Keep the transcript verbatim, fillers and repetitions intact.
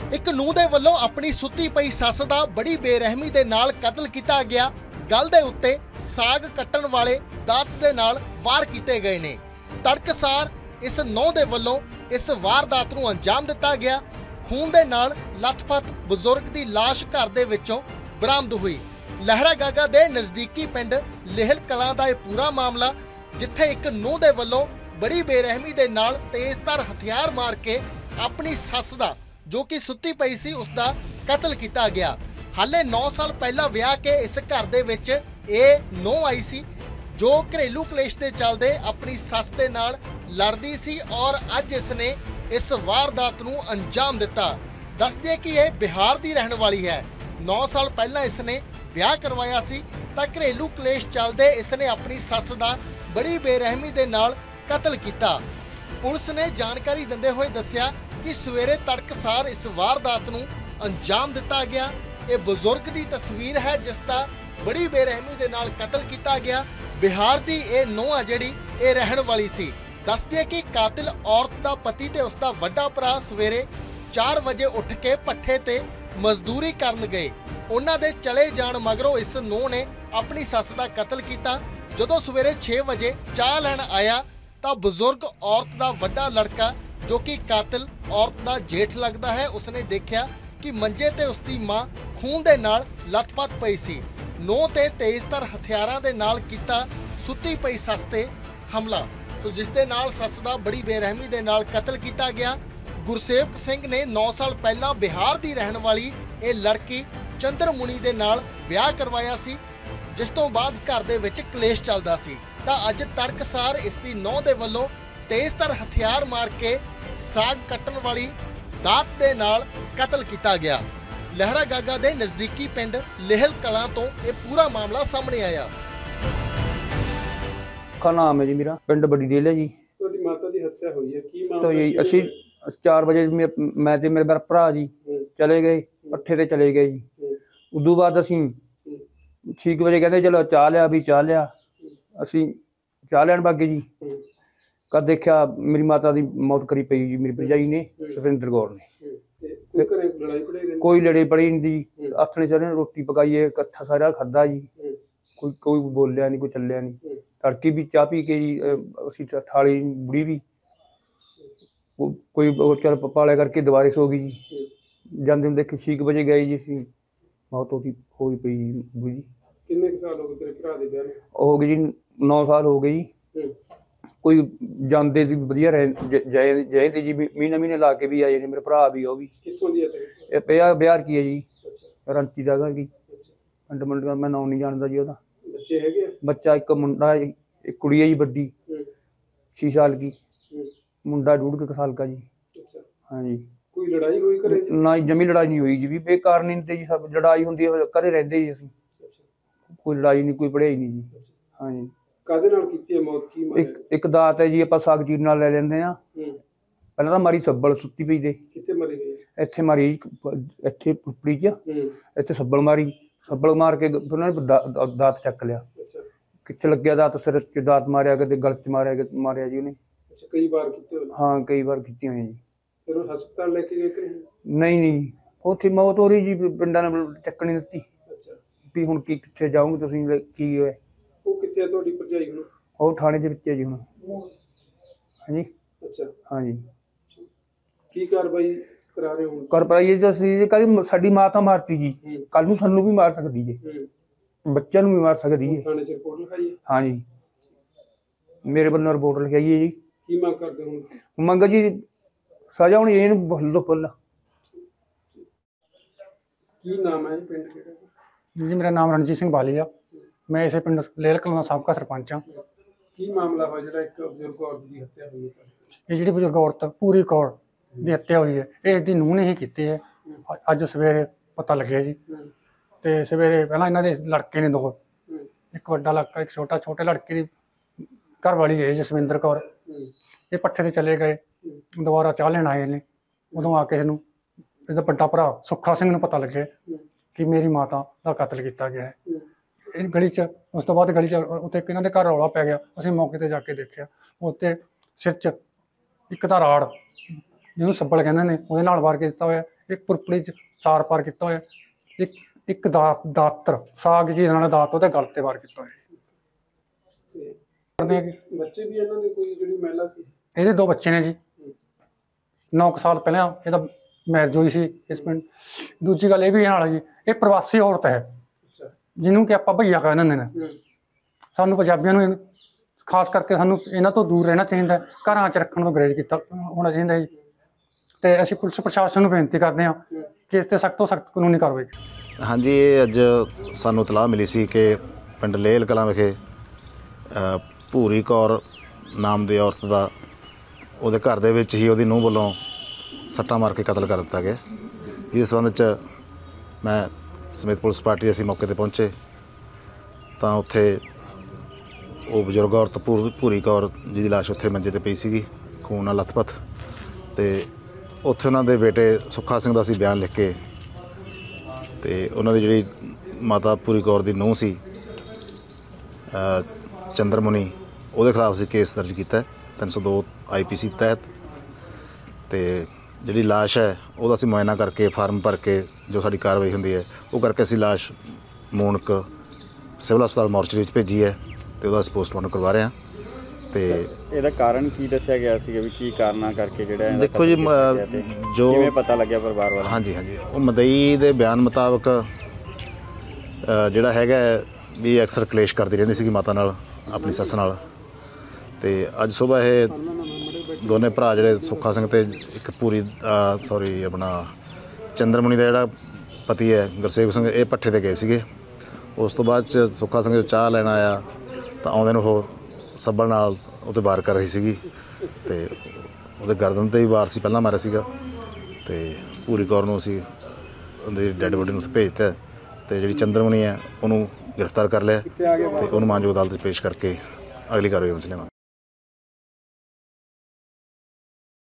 ਇੱਕ ਨੂੰਹ ਦੇ ਵੱਲੋਂ ਆਪਣੀ ਸੁੱਤੀ ਪਈ ਸੱਸ ਦਾ ਬੜੀ ਬੇਰਹਿਮੀ ਦੇ ਨਾਲ ਕਤਲ ਕੀਤਾ ਗਿਆ। ਗਲ ਦੇ ਉੱਤੇ ਸਾਗ ਕੱਟਣ ਵਾਲੇ ਦਾਤ ਦੇ ਨਾਲ ਵਾਰ ਕੀਤੇ ਗਏ ਨੇ। ਤੜਕਸਾਰ ਇਸ ਨੂੰਹ ਦੇ ਵੱਲੋਂ ਇਸ ਵਾਰਦਾਤ ਨੂੰ ਅੰਜਾਮ ਦਿੱਤਾ ਗਿਆ। ਖੂਨ ਦੇ ਨਾਲ ਲੱਥਪੱਥ ਬਜ਼ੁਰਗ ਦੀ ਲਾਸ਼ ਘਰ ਦੇ ਵਿੱਚੋਂ ਬਰਾਮਦ ਹੋਈ। ਲਹਿਰਾ ਗਾਗਾ ਦੇ ਨਜ਼ਦੀਕੀ ਪਿੰਡ ਲੇਹਲ ਕਲਾਂ ਦਾ ਇਹ ਪੂਰਾ ਮਾਮਲਾ, ਜਿੱਥੇ ਇੱਕ ਨੂੰਹ ਦੇ ਵੱਲੋਂ ਬੜੀ ਬੇਰਹਿਮੀ ਦੇ ਨਾਲ ਤੇਜ਼ਧਾਰ ਹਥਿਆਰ ਮਾਰ ਕੇ ਆਪਣੀ ਸੱਸ ਦਾ, ਜੋ ਕਿ ਸੁੱਤੀ ਪਈ ਸੀ, ਉਸ ਦਾ ਕਤਲ ਕੀਤਾ ਗਿਆ। ਹਾਲੇ ਨੌ ਸਾਲ ਪਹਿਲਾਂ ਵਿਆਹ ਕੇ ਇਸ ਘਰ ਦੇ ਵਿੱਚ ਇਹ ਨੂੰਹ ਆਈ ਸੀ, ਜੋ ਘਰੇਲੂ ਕਲੇਸ਼ ਦੇ ਚੱਲਦੇ ਆਪਣੀ ਸੱਸ ਦੇ ਨਾਲ ਲੜਦੀ ਸੀ ਔਰ ਅੱਜ ਇਸ ਨੇ ਇਸ ਵਾਰਦਾਤ ਨੂੰ ਅੰਜਾਮ ਦਿੱਤਾ। ਦੱਸ ਦਈਏ ਕਿ ਇਹ ਬਿਹਾਰ ਦੀ ਰਹਿਣ ਵਾਲੀ ਹੈ। ਨੌ ਸਾਲ ਪਹਿਲਾਂ ਇਸ ਨੇ ਵਿਆਹ ਕਰਵਾਇਆ ਸੀ ਤਾਂ ਘਰੇਲੂ ਕਲੇਸ਼ ਚੱਲਦੇ ਇਸ ਨੇ ਆਪਣੀ ਸੱਸ ਦਾ ਬੜੀ ਬੇਰਹਿਮੀ ਦੇ ਨਾਲ ਕਤਲ ਕੀਤਾ। ਪੁਲਿਸ ਨੇ ਜਾਣਕਾਰੀ ਦਿੰਦੇ ਹੋਏ ਦੱਸਿਆ ਕਿ ਸਵੇਰੇ ਤੜਕਸਾਰ ਇਸ ਵਾਰਦਾਤ ਨੂੰ ਅੰਜਾਮ ਦਿੱਤਾ ਗਿਆ। ਇਹ ਬਜ਼ੁਰਗ ਦੀ ਤਸਵੀਰ ਹੈ ਜਿਸ ਦਾ ਬੜੀ ਬੇਰਹਿਮੀ ਦੇ ਨਾਲ ਕਤਲ ਕੀਤਾ ਗਿਆ। ਬਿਹਾਰ ਦੀ ਇਹ ਨੂੰਹ ਆ ਜਿਹੜੀ ਇਹ ਰਹਿਣ ਵਾਲੀ ਸੀ। ਦੱਸ ਦਈਏ ਕਿ ਕਾਤਿਲ ਔਰਤ ਦਾ ਪਤੀ ਤੇ ਉਸ ਦਾ ਵੱਡਾ ਭਰਾ ਸਵੇਰੇ ਚਾਰ ਵਜੇ ਉੱਠ ਕੇ ਪੱਠੇ ਤੇ ਮਜ਼ਦੂਰੀ ਕਰਨ ਗਏ। ਉਹਨਾਂ ਦੇ ਚਲੇ ਜਾਣ ਮਗਰੋਂ ਇਸ ਨੂੰਹ ਨੇ ਆਪਣੀ ਸੱਸ ਦਾ ਕਤਲ ਕੀਤਾ। ਜਦੋਂ ਸਵੇਰੇ ਛੇ ਵਜੇ ਚਾਹ ਲੈਣ ਆਇਆ ਤਾਂ ਬਜ਼ੁਰਗ ਔਰਤ ਦਾ ਵੱਡਾ ਲੜਕਾ, ਜੋ ਕਿ ਕਾਤਿਲ ਔਰਤ ਦਾ ਜੇਠ ਲੱਗਦਾ ਹੈ, ਉਸਨੇ ਦੇਖਿਆ ਕਿ ਮੰਜੇ ਤੇ ਉਸਦੀ ਮਾਂ ਖੂਨ ਦੇ ਨਾਲ ਲੱਥਪੱਥ ਪਈ ਸੀ। ਨੂੰਹ ਤੇ ਤੇਜ਼ਧਾਰ ਹਥਿਆਰਾਂ ਦੇ ਨਾਲ ਕੀਤਾ ਸੁੱਤੀ ਪਈ ਸੱਸ ਤੇ ਹਮਲਾ, ਸੋ ਜਿਸ ਦੇ ਨਾਲ ਸੱਸ ਦਾ ਬੜੀ ਬੇਰਹਿਮੀ ਦੇ ਨਾਲ ਕਤਲ ਕੀਤਾ ਗਿਆ। ਗੁਰਸੇਵਕ ਸਿੰਘ ਨੇ ਨੌ ਸਾਲ ਪਹਿਲਾਂ ਬਿਹਾਰ ਦੀ ਰਹਿਣ ਵਾਲੀ ਇਹ ਲੜਕੀ ਚੰਦਰਮੁਨੀ ਦੇ ਨਾਲ ਵਿਆਹ ਕਰਵਾਇਆ ਸੀ, ਜਿਸ ਤੋਂ ਬਾਅਦ ਘਰ ਦੇ ਵਿੱਚ ਕਲੇਸ਼ ਚੱਲਦਾ ਸੀ। ਤਾਂ ਅੱਜ ਤੜਕਸਾਰ ਇਸ ਦੀ ਨੂੰਹ ਦੇ ਵੱਲੋਂ ਤੇਜ਼ਧਾਰ ਹਥਿਆਰ ਮਾਰ ਕੇ ਸਾਗ ਕੱਟਣ ਵਾਲੀ ਦਾਤ ਦੇ ਨਾਲ ਕਤਲ ਕੀਤਾ ਗਿਆ। ਲਹਿਰਾ ਗਾਗਾ ਦੇ ਨਜ਼ਦੀਕੀ ਪਿੰਡ ਲੇਹਲ ਕਲਾਂ ਤੋਂ ਇਹ ਪੂਰਾ ਮਾਮਲਾ ਸਾਹਮਣੇ ਆਇਆ। का नाम है जी मेरा, पिंड बड़ी डेल है जी। ਤੁਹਾਡੀ ਮਾਤਾ ਦੀ ਹੱਤਿਆ ਹੋਈ ਹੈ, ਕੀ ਮਾਮਲਾ? तो जी ਅਸੀਂ चार बजे मैं ते मेरे भरा जी चले गए पट्ठे ते चले गए जी। उदू बाद असी छे बजे कहते चलो चाह लिया भी चाह लिया, असी चाह लैन बागे जी। कद देखा मेरी माता की मौत करी पई जी, मेरी भरजाई ने सुखविंदर कौर ने। कोई लड़े पड़ी नहीं जी, आथने सारे रोटी पकाई है, कट्ठा सारा खादा जी। कोई कोई बोलिया नहीं, कोई चलिया नहीं। तड़के भी चाह पी के जी असी थाली बुड़ी भी कोई चल पाले करके दोबारे सो गई जी। जाते हुए देखे छे बजे गए जी, असी मौत होती होई पई जी। किन्ने साल हो गए तेरे भरा दे ब्याह नूं? हो गए जी नौ साल हो गए जी। कोई जाते दी वधिया रहे जाए जाए थे जी, महीना महीने ला के भी आए ने। मेरे भरा भी, वो भी कित्थों दी है तेरे? बिहार बिहार की है जी, अच्छा रंची दा घर की। पिंड मंड का मैं नाम नहीं जानता जी ओदा। बच्चे हैगे? बच्चा एक मुंडा, एक कुड़ी है जी बड़ी छे साल की, मुंडा डेढ़ के साल का जी। अच्छा हाँ जी। कोई लड़ाई हुई करे? ना जमी लड़ाई नहीं हुई जी, भी बेकार नहीं थे जी। सब लड़ाई होंदी है कदे रहंदे जी। असीं कोई लड़ाई नहीं, कोई पढ़ाई नहीं जी। हाँ जी। ਕਾਦੇ ਨਾਲ ਕੀਤੀ ਹੈ ਮੌਤ? ਕੀ ਮਾਰਿਆ? एक एक दात है जी, ਆਪਾਂ ਸਾਗ ਚੀਰ ਨਾਲ ਲੈ ਲੈਂਦੇ ਆ। ਪਹਿਲਾਂ ਤਾਂ ਮਾਰੀ ਸੱਬਲ ਸੁੱਤੀ ਪਈ ਦੇ। ਕਿੱਥੇ ਮਰੇ ਗਏ? ਇੱਥੇ ਮਾਰੀ ਇੱਥੇ ਪੁੱਪੜੀ ਚ, ਇੱਥੇ ਸੱਬਲ ਮਾਰੀ। ਸੱਬਲ ਮਾਰ ਕੇ ਫਿਰ ਉਹਨਾਂ ਨੇ ਦਾਤ ਚੱਕ ਲਿਆ। ਅੱਛਾ, ਕਿੱਥੇ ਲੱਗਿਆ ਦਾਤ? ਸਿਰ ਚ ਦਾਤ ਮਾਰਿਆ, ਕਦੇ ਗਲ ਚ ਮਾਰਿਆ, ਕਦੇ ਮਾਰਿਆ ਜੀ ਉਹਨੇ। ਅੱਛਾ, ਕਈ ਵਾਰ ਕੀਤੇ ਹੋਏ? ਹਾਂ ਕਈ ਵਾਰ ਕੀਤੀਆਂ ਹੋਈਆਂ ਜੀ। ਫਿਰ ਉਹ ਹਸਪਤਾਲ ਲੈ ਕੇ ਗਏ ਕਿ ਨਹੀਂ? ਨਹੀਂ ਨਹੀਂ, ਉੱਥੇ ਮੌਤ ਹੋ ਰਹੀ ਜੀ, ਪਿੰਡਾਂ ਨੇ ਚੱਕਣੀ ਦਿੱਤੀ ਅੱਛਾ, ਵੀ ਹੁਣ ਕੀ ਕਿੱਥੇ ਜਾਓਗੇ ਤੁਸੀਂ, ਕੀ ਹੋਇਆ? ਉਹ ਕਿੱਥੇ ਹੈ ਤੁਹਾਡੀ ਭਰਜਾਈ ਹੁਣ? ਉਹ ਥਾਣੇ ਦੇ ਵਿੱਚ ਹੈ ਜੀ ਹੁਣ। ਹਾਂਜੀ। ਅੱਛਾ, ਹਾਂਜੀ। ਕੀ ਕਾਰਵਾਈ ਕਰਾ ਰਹੇ ਹੋ? ਕਰ ਪਾਈਏ ਜੀ ਅਸੀਂ, ਕਦੀ ਸਾਡੀ ਮਾਂ ਤਾਂ ਮਾਰਤੀ ਜੀ, ਕੱਲ ਨੂੰ ਸਾਨੂੰ ਵੀ ਮਾਰ ਸਕਦੀ ਜੀ, ਬੱਚਿਆਂ ਨੂੰ ਵੀ ਮਾਰ ਸਕਦੀ ਹੈ। ਥਾਣੇ 'ਚ ਰਿਪੋਰਟ ਲਿਖਾਈ ਹੈ? ਹਾਂਜੀ, ਮੇਰੇ ਵੱਲੋਂ ਰਿਪੋਰਟ ਲਿਖਾਈ ਹੈ ਜੀ। ਕੀ ਮੰਗ ਕਰਦੇ ਹੋ? ਮੰਗ ਜੀ ਸਜ਼ਾ ਹੋਣੀ ਇਹਨੂੰ ਫੁੱਲ ਫੁੱਲ। ਕੀ ਨਾਮ ਹੈ? ਪਿੰਡ ਕਿਹੜਾ? जी मेरा नाम रणजीत सिंह बाली आ। मैं इसे पिंड लेहल कलां दा साबका सरपंच हाँ। ਕੀ ਮਾਮਲਾ ਹੋਇਆ ਜਿਹੜਾ ਇੱਕ ਬਜ਼ੁਰਗ ਔਰਤ ਦੀ ਹੱਤਿਆ ਹੋਈ ਹੈ? ये जी बजुर्ग औरत पूरी कौर की हत्या हुई है, ये इसकी नूंह ने ही की है। अज सवेरे पता लगे जी, तो सवेरे पहला इन्हों के लड़के ने दो, एक वड्डा लड़का एक छोटा, छोटे लड़के की घर वाली है जसविंदर कौर। ये पट्ठे से चले गए, दोबारा चाह लेन आए ने। उदों आके इसनूं इसदा वड्डा भरा सुखा सिंह नूं पता लगे कि मेरी माता का कतल किया गया है। ਇਹ ਗਲੀ 'ਚ ਉਸ ਤੋਂ ਬਾਅਦ ਗਲੀ 'ਚ ਉੱਤੇ ਇਹਨਾਂ ਦੇ ਘਰ ਰੌਲਾ ਪੈ ਗਿਆ। ਅਸੀਂ ਮੌਕੇ 'ਤੇ ਜਾ ਕੇ ਦੇਖਿਆ, ਉੱਤੇ ਸਿਰ 'ਚ ਇੱਕ ਤਾਂ ਰਾੜ ਜਿਹਨੂੰ ਸੱਬਲ ਕਹਿੰਦੇ ਨੇ ਉਹਦੇ ਨਾਲ ਵਾਰ ਕੇ ਦਿੱਤਾ ਹੋਇਆ। ਇੱਕ ਪੁਰਪਲੀ 'ਚ ਚਾਰ ਪਾਰ ਕੀਤਾ ਹੋਇਆ, ਇੱਕ ਇੱਕ ਦਾ ਦਾਤਰ ਸਾਗ ਜੀ ਨਾਲ ਦਾਤ ਉਹਦੇ ਗਲ ਤੇ ਵਾਰ ਕੀਤਾ ਹੋਇਆ। ਕਰਦੇ ਆ ਕਿ ਬੱਚੇ ਵੀ ਇਹਨਾਂ ਦੇ ਕੋਈ ਜਿਹੜੀ ਮਹਿਲਾ ਸੀ? ਇਹਦੇ ਦੋ ਬੱਚੇ ਨੇ ਜੀ, ਨੌ ਕੁ ਸਾਲ ਪਹਿਲਾਂ ਇਹਦਾ ਮੈਰਿਜ ਹੋਈ ਸੀ ਇਸ ਪਿੰਡ। ਦੂਜੀ ਗੱਲ ਇਹ ਵੀ ਨਾਲ ਜੀ, ਇਹ ਪ੍ਰਵਾਸੀ ਔਰਤ ਹੈ ਅੱਛਾ। ਜਿਹਨੂੰ ਕਿ ਆਪਾਂ ਭਈਆ ਕਹਿ ਦਿੰਦੇ ਨੇ। ਸਾਨੂੰ ਪੰਜਾਬੀਆਂ ਨੂੰ ਖਾਸ ਕਰਕੇ ਸਾਨੂੰ ਇਹਨਾਂ ਤੋਂ ਦੂਰ ਰਹਿਣਾ ਚਾਹੀਦਾ, ਘਰਾਂ 'ਚ ਰੱਖਣ ਤੋਂ ਗਰੇਜ ਕੀਤਾ ਹੋਣਾ ਚਾਹੀਦਾ ਜੀ। ਤੇ ਅਸੀਂ ਪੁਲਿਸ ਪ੍ਰਸ਼ਾਸਨ ਨੂੰ ਬੇਨਤੀ ਕਰਦੇ ਹਾਂ ਕਿ ਇਸ 'ਤੇ ਸਖਤ ਤੋਂ ਸਖਤ ਕਾਨੂੰਨੀ ਕਾਰਵਾਈ। ਹਾਂਜੀ, ਇਹ ਅੱਜ ਸਾਨੂੰ ਇਤਲਾਹ ਮਿਲੀ ਸੀ ਕਿ ਪਿੰਡ ਲੇਲ ਕਲਾਂ ਵਿਖੇ ਅ, ਭੂਰੀ ਕੌਰ ਨਾਮ ਦੀ ਔਰਤ ਦਾ ਉਹਦੇ ਘਰ ਦੇ ਵਿੱਚ ਹੀ ਉਹਦੀ ਨੂੰਹ ਵੱਲੋਂ ਸੱਟਾਂ ਮਾਰ ਕੇ ਕਤਲ ਕਰ ਦਿੱਤਾ ਗਿਆ। ਇਸ ਸੰਬੰਧ 'ਚ ਮੈਂ ਸਮੇਤ ਪੁਲਿਸ ਪਾਰਟੀ ਅਸੀਂ ਮੌਕੇ 'ਤੇ ਪਹੁੰਚੇ ਤਾਂ ਉੱਥੇ ਉਹ ਬਜ਼ੁਰਗ ਔਰਤ ਭੂ ਭੂਰੀ ਕੌਰ ਜਿਹਦੀ ਲਾਸ਼ ਉੱਥੇ ਮੰਜੇ 'ਤੇ ਪਈ ਸੀਗੀ, ਖੂਨ ਨਾਲ ਲੱਥਪੱਥ। ਅਤੇ ਉੱਥੇ ਉਹਨਾਂ ਦੇ ਬੇਟੇ ਸੁੱਖਾ ਸਿੰਘ ਦਾ ਅਸੀਂ ਬਿਆਨ ਲਿਖ ਕੇ ਅਤੇ ਉਹਨਾਂ ਦੀ ਜਿਹੜੀ ਮਾਤਾ ਭੂਰੀ ਕੌਰ ਦੀ ਨੂੰਹ ਸੀ ਚੰਦਰਮੁਨੀ, ਉਹਦੇ ਖਿਲਾਫ ਅਸੀਂ ਕੇਸ ਦਰਜ ਕੀਤਾ ਤਿੰਨ ਸੌ ਦੋ ਆਈ ਪੀ ਸੀ ਤਹਿਤ। ਅਤੇ ਜਿਹੜੀ ਲਾਸ਼ ਹੈ ਉਹਦਾ ਅਸੀਂ ਮੁਆਇਨਾ ਕਰਕੇ ਫਾਰਮ ਭਰ ਕੇ ਜੋ ਸਾਡੀ ਕਾਰਵਾਈ ਹੁੰਦੀ ਹੈ ਉਹ ਕਰਕੇ ਅਸੀਂ ਲਾਸ਼ ਮੂਣਕ ਸਿਵਲ ਹਸਪਤਾਲ ਮੋਰਚਰੀ ਵਿੱਚ ਭੇਜੀ ਹੈ ਅਤੇ ਉਹਦਾ ਅਸੀਂ ਪੋਸਟਮਾਰਟਮ ਕਰਵਾ ਰਹੇ ਹਾਂ। ਅਤੇ ਇਹਦਾ ਕਾਰਨ ਕੀ ਦੱਸਿਆ ਗਿਆ ਸੀਗਾ ਵੀ ਕੀ ਕਾਰਨਾਂ ਕਰਕੇ ਜਿਹੜਾ ਇਹਦਾ ਦੇਖੋ ਜੀ, ਕਤਲ ਕੀਤਾ ਗਿਆ ਤੇ ਜੋ ਕਿਵੇਂ ਪਤਾ ਲੱਗਿਆ ਪਰਿਵਾਰ ਵਾਲਾ? ਹਾਂਜੀ ਹਾਂਜੀ ਉਹ ਮਦਈ ਦੇ ਬਿਆਨ ਮੁਤਾਬਕ ਅ, ਜਿਹੜਾ ਹੈਗਾ ਵੀ ਅਕਸਰ ਕਲੇਸ਼ ਕਰਦੀ ਰਹਿੰਦੀ ਸੀਗੀ ਮਾਤਾ ਨਾਲ, ਆਪਣੀ ਸੱਸ ਨਾਲ। ਅਤੇ ਅੱਜ ਸੁਬਾਹ ਇਹ ਦੋਨੇ ਭਰਾ ਜਿਹੜੇ ਸੁੱਖਾ ਸਿੰਘ ਅਤੇ ਇੱਕ ਪੂਰੀ ਸੌਰੀ ਆਪਣਾ ਚੰਦਰਮੁਨੀ ਦਾ ਜਿਹੜਾ ਪਤੀ ਹੈ ਗੁਰਸੇਵਕ ਸਿੰਘ, ਇਹ ਪੱਠੇ 'ਤੇ ਗਏ ਸੀਗੇ। ਉਸ ਤੋਂ ਬਾਅਦ 'ਚ ਸੁੱਖਾ ਸਿੰਘ ਜੋ ਚਾਹ ਲੈਣ ਆਇਆ ਤਾਂ ਆਉਂਦੇ ਨੂੰ ਉਹ ਸੱਬਲ ਨਾਲ ਉਹਤੇ ਵਾਰ ਕਰ ਰਹੀ ਸੀਗੀ ਅਤੇ ਉਹਦੇ ਗਰਦਨ 'ਤੇ ਵੀ ਵਾਰ ਸੀ, ਪਹਿਲਾਂ ਮਾਰਿਆ ਸੀਗਾ। ਅਤੇ ਭੂਰੀ ਕੌਰ ਨੂੰ ਅਸੀਂ ਉਹਦੀ ਡੈੱਡ ਬੋਡੀ ਨੂੰ ਉੱਥੇ ਭੇਜ ਦਿੱਤਾ ਅਤੇ ਜਿਹੜੀ ਚੰਦਰਮੁਨੀ ਹੈ ਉਹਨੂੰ ਗ੍ਰਿਫਤਾਰ ਕਰ ਲਿਆ ਅਤੇ ਉਹਨੂੰ ਮਾਨਯੋਗ ਅਦਾਲਤ 'ਚ ਪੇਸ਼ ਕਰਕੇ ਅਗਲੀ ਕਾਰਵਾਈ ਵਿੱਚ ਲਿਆਵਾਂਗੇ।